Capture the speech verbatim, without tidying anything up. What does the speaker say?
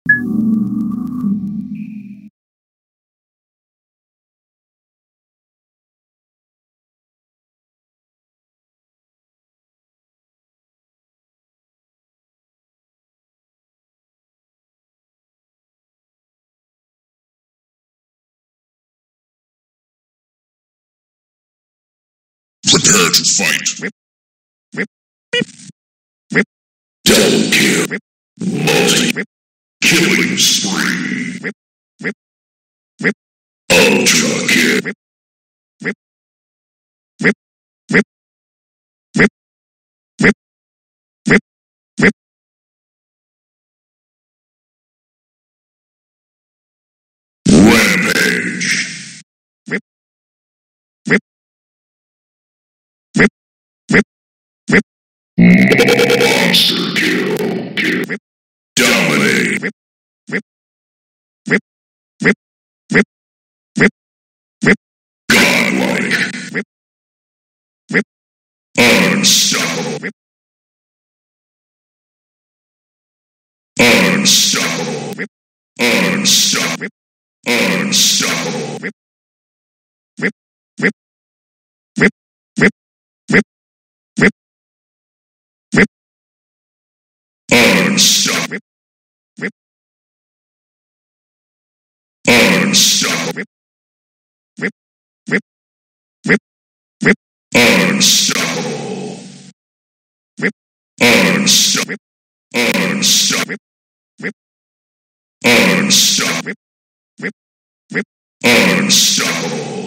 Prepare to fight. Double kill. Multi. Killing spree. Ultra kill. Rampage. Monster kill. Kill. Dominate. Godlike. Unstoppable. Unstoppable. Unstoppable. Unstoppable. Unstoppable. Unstoppable. Unstoppable. Unstoppable. Unstoppable. Unstoppable. Unstoppable.